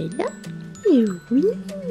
Maëlia? Et oui.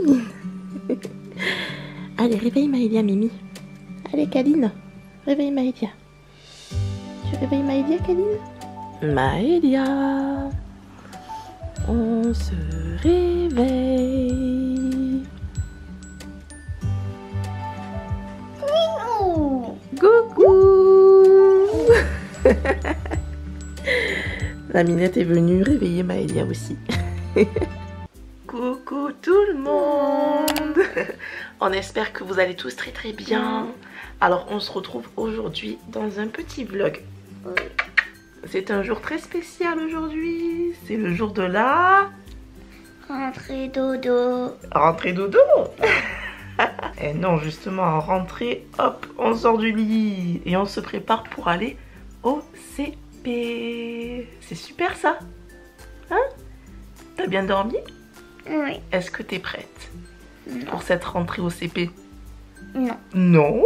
Allez, réveille Maëlia, Mimi. Allez, Kaline, réveille Maëlia. Tu réveilles Maëlia, Kaline? Maëlia, on se réveille. Coucou. La Minette est venue réveiller Maëlia aussi. Coucou tout le monde. On espère que vous allez tous très très bien. Alors on se retrouve aujourd'hui dans un petit vlog. C'est un jour très spécial aujourd'hui. C'est le jour de la... rentrée dodo. Rentrée dodo. Et non, justement, en rentrée, hop, on sort du lit et on se prépare pour aller au CP. C'est super ça. Hein? T'as bien dormi? Oui. Est-ce que t'es prête pour cette rentrée au CP? Non. Non.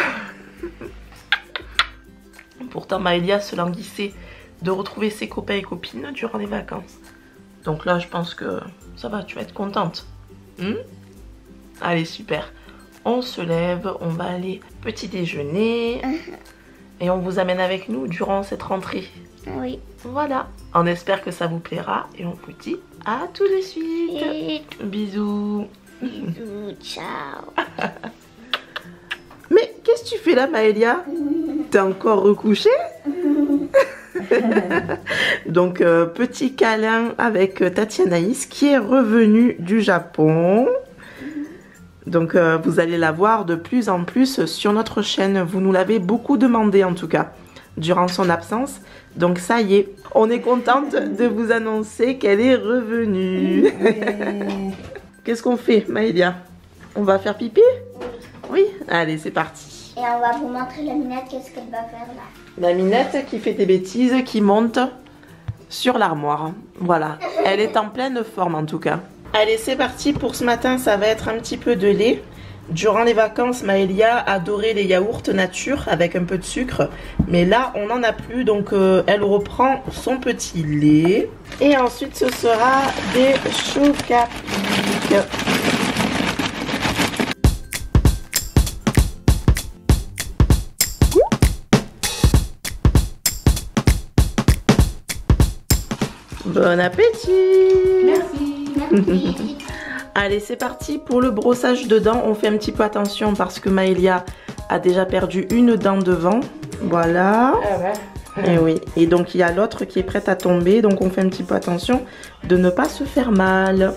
Pourtant, Maëlia se languissait de retrouver ses copains et copines durant les vacances. Donc là, je pense que ça va, tu vas être contente. Allez, super. On se lève, on va aller petit déjeuner. Et on vous amène avec nous durant cette rentrée. Oui. Voilà. On espère que ça vous plaira. Et on vous dit à tout de suite. Et... bisous. bisous, ciao. Mais qu'est-ce que tu fais là, Maëlia? T'es encore recouchée? Donc, petit câlin avec Tatianaïs qui est revenue du Japon. Donc, vous allez la voir de plus en plus sur notre chaîne. Vous nous l'avez beaucoup demandé en tout cas, durant son absence. Donc, ça y est, on est contente de vous annoncer qu'elle est revenue. Qu'est-ce qu'on fait, Maëlia? On va faire pipi? Oui. Allez, c'est parti. Et on va vous montrer la Minette, qu'est-ce qu'elle va faire là. La Minette qui fait des bêtises, qui monte sur l'armoire. Voilà, elle est en pleine forme en tout cas. Allez, c'est parti pour ce matin, ça va être un petit peu de lait. Durant les vacances, Maëlia adorait les yaourts nature avec un peu de sucre. Mais là, on n'en a plus, donc elle reprend son petit lait. Et ensuite, ce sera des chocapics. Bon appétit! Merci. Merci. Allez, c'est parti pour le brossage de dents. On fait un petit peu attention parce que Maëlia a déjà perdu une dent devant. Voilà. Et oui. Et donc, il y a l'autre qui est prête à tomber. Donc, on fait un petit peu attention de ne pas se faire mal.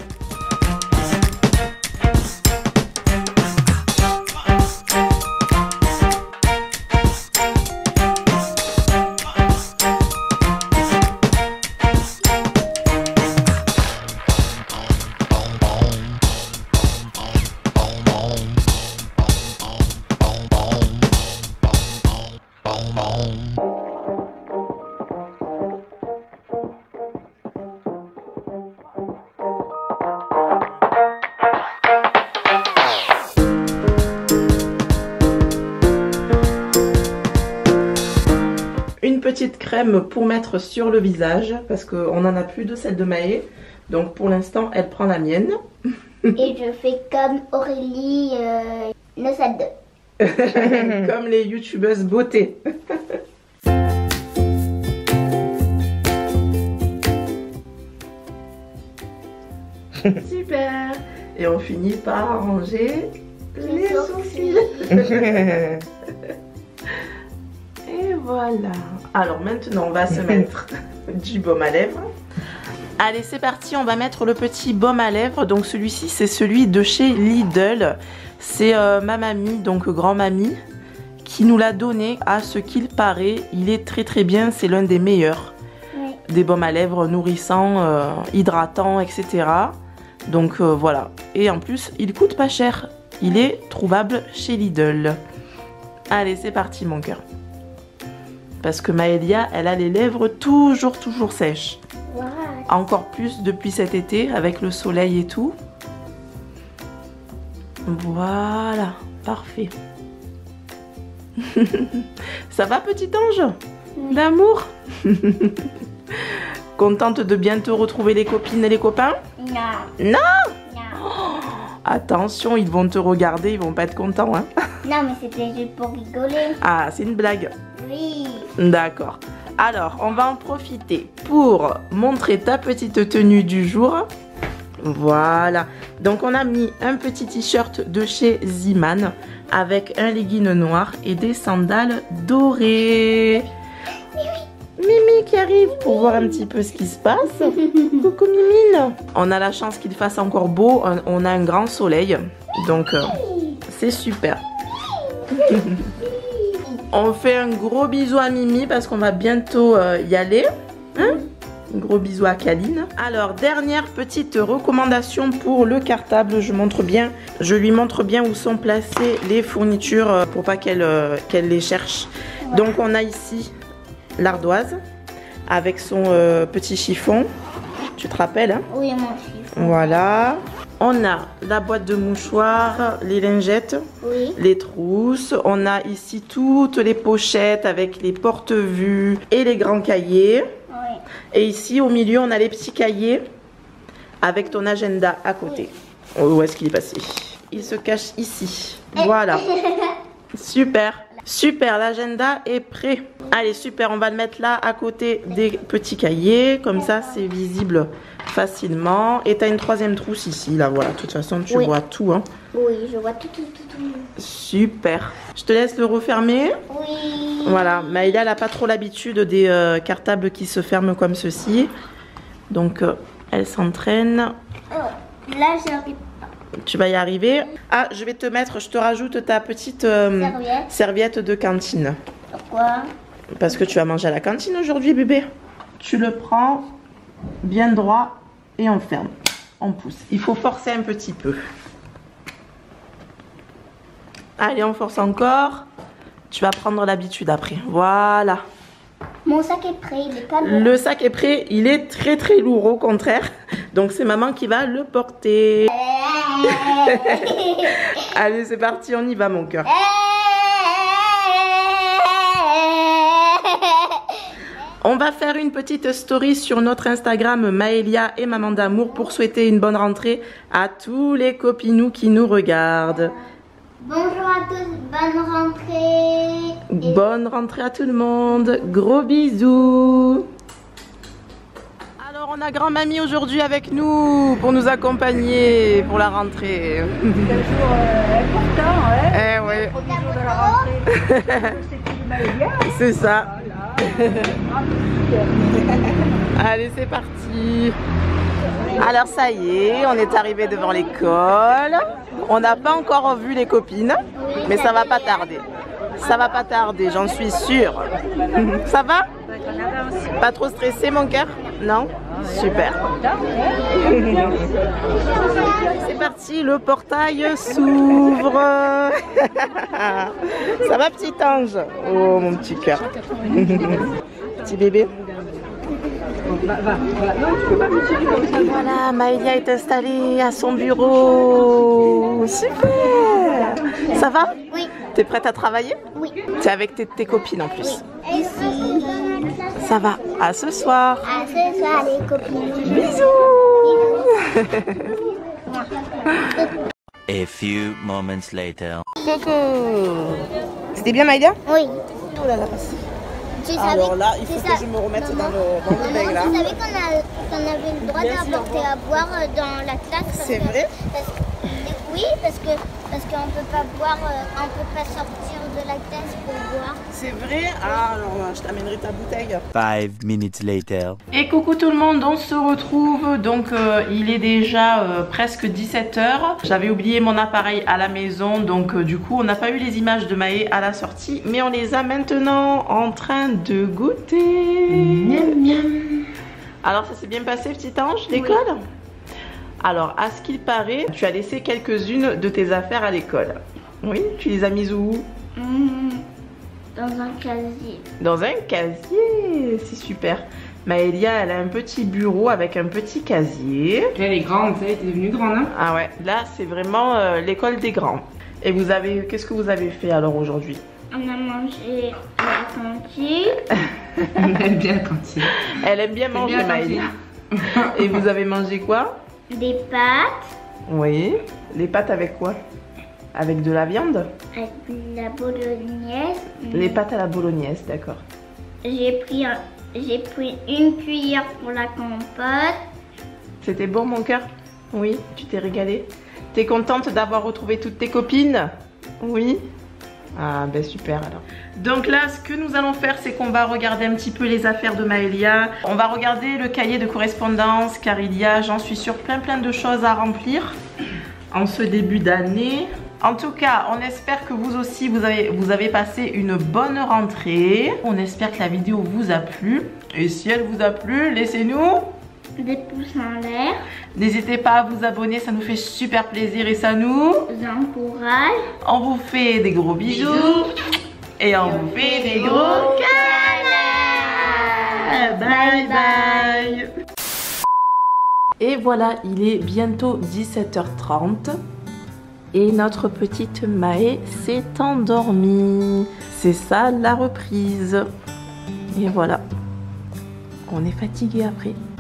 Une petite crème pour mettre sur le visage parce qu'on n'en a plus de celle de Maë. Donc pour l'instant, elle prend la mienne. Et je fais comme Aurélie 972. Comme les youtubeuses beauté. Super. Et on finit par arranger les sourcils. Et voilà. Alors maintenant, on va se mettre du baume à lèvres. Allez, c'est parti, on va mettre le petit baume à lèvres. Donc celui-ci, c'est celui de chez Lidl. C'est ma mamie, donc grand-mamie, qui nous l'a donné. À ce qu'il paraît, il est très très bien. C'est l'un des meilleurs. Oui. Des baumes à lèvres nourrissants, hydratants, etc. Donc voilà. Et en plus, il coûte pas cher. Il est trouvable chez Lidl. Allez, c'est parti mon cœur. Parce que Maëlia, elle a les lèvres toujours sèches. Wow. Encore plus depuis cet été, avec le soleil et tout. Voilà, parfait. Ça va, petit ange d'amour? Contente de bientôt retrouver les copines et les copains? Non. Non? Non. Oh, attention, ils vont te regarder, ils vont pas être contents, hein. Non, mais c'était juste pour rigoler. Ah, c'est une blague. Oui. D'accord. Alors, on va en profiter pour montrer ta petite tenue du jour. Voilà. Donc, on a mis un petit t-shirt de chez Ziman avec un legging noir et des sandales dorées. Mimi qui arrive pour voir un petit peu ce qui se passe. Coucou Mimine. On a la chance qu'il fasse encore beau. On a un grand soleil. Donc, c'est super. On fait un gros bisou à Mimi parce qu'on va bientôt y aller. Hein? Un gros bisou à Kaline. Alors, dernière petite recommandation pour le cartable. Je lui montre bien où sont placées les fournitures pour pas qu'elle les cherche. Donc, on a ici l'ardoise avec son petit chiffon. Tu te rappelles, hein? Oui, mon chiffon. Voilà. On a la boîte de mouchoirs, les lingettes, Oui. les trousses. On a ici toutes les pochettes avec les porte-vues et les grands cahiers. Oui. Et ici, au milieu, on a les petits cahiers avec ton agenda à côté. Oui. Où est-ce qu'il est passé? Il se cache ici. Voilà. Super. Super, l'agenda est prêt. Allez, super, on va le mettre là à côté des petits cahiers. Comme ça, c'est visible facilement. Et tu as une troisième trousse ici, là, voilà. De toute façon, tu vois tout, hein. Oui, je vois tout. Super. Je te laisse le refermer. Oui. Voilà, Maëlia, elle n'a pas trop l'habitude des cartables qui se ferment comme ceci. Donc, elle s'entraîne. Oh, là, j'arrive. Tu vas y arriver. Ah, je te rajoute ta petite serviette de cantine. Pourquoi? Parce que tu vas manger à la cantine aujourd'hui, bébé. Tu le prends bien droit et on ferme. On pousse. Il faut forcer un petit peu. Allez, on force encore. Tu vas prendre l'habitude après. Voilà. Mon sac est prêt, il est pas lourd. Le sac est prêt. Il est très très lourd au contraire. Donc c'est maman qui va le porter. Allez, c'est parti, on y va mon cœur. On va faire une petite story sur notre Instagram Maëlia et Maman d'amour pour souhaiter une bonne rentrée à tous les copinous qui nous regardent. Bonjour à tous, bonne rentrée. Bonne rentrée à tout le monde. Gros bisous. Alors on a grand-mamie aujourd'hui avec nous pour nous accompagner pour la rentrée. C'est un jour important, hein? Eh oui. Le premier jour de la rentrée, c'est Maëlia. C'est ça. Voilà. Allez, c'est parti. Alors ça y est, on est arrivé devant l'école. On n'a pas encore vu les copines, mais ça va pas tarder. Ça va pas tarder, j'en suis sûre. Ça va? Pas trop stressé mon cœur? Non? Super. C'est parti, le portail s'ouvre. Ça va petit ange? Oh mon petit cœur. Petit bébé. Voilà, Maëlia est installée à son bureau. Super. Ça va? Oui. T'es prête à travailler? Oui. T'es avec tes copines en plus. Et si... Ça va. À ce soir. À ce soir, les copines. Bisous. A few moments later. Coucou. C'était bien Maëlia? Oui. Oh là là. Tu savais, Alors là, il faut tu que sais- je me remette Maman, dans le bain là. Tu savais qu'on avait le droit Bien sûr. d'apporter à boire dans la classe parce C'est que- vrai? Oui, parce qu'on peut pas boire, on peut pas sortir de la classe pour boire. C'est vrai? Ah, alors je t'amènerai ta bouteille. 5 minutes later. Et coucou tout le monde, on se retrouve. Donc il est déjà presque 17 h. J'avais oublié mon appareil à la maison, donc du coup on n'a pas eu les images de Maë à la sortie, mais on les a maintenant en train de goûter. Miam, miam. Alors ça s'est bien passé petit ange, l'école? Alors à ce qu'il paraît, tu as laissé quelques-unes de tes affaires à l'école. Oui, tu les as mises où? Dans un casier. Dans un casier, c'est super. Maëlia, elle a un petit bureau avec un petit casier. Elle est grande, ça, elle est devenue grande, hein? Ah ouais, là c'est vraiment l'école des grands. Et vous avez, qu'est-ce que vous avez fait alors aujourd'hui? On a mangé à la cantine. Elle aime bien la cantine. Elle aime bien C'est manger, bien Maëlie. Et vous avez mangé quoi? Des pâtes Oui. Les pâtes avec quoi? Avec de la viande? avec de la bolognaise. Les pâtes à la bolognaise, d'accord. J'ai pris une cuillère pour la compote. C'était bon, mon cœur? Oui, tu t'es régalée? T'es contente d'avoir retrouvé toutes tes copines? Oui. Ah ben super alors. Donc là, ce que nous allons faire, c'est qu'on va regarder un petit peu les affaires de Maëlia. On va regarder le cahier de correspondance car il y a, j'en suis sûre, plein de choses à remplir en ce début d'année. En tout cas, on espère que vous aussi, vous avez passé une bonne rentrée. On espère que la vidéo vous a plu. Et si elle vous a plu, laissez-nous Des pouces en l'air. N'hésitez pas à vous abonner, ça nous fait super plaisir et ça nous Encourage. On vous fait des gros bisous et on vous fait des gros câlins. Bye bye. Et voilà, il est bientôt 17h30 et notre petite Maë s'est endormie. C'est ça la reprise. Et voilà, on est fatigué après.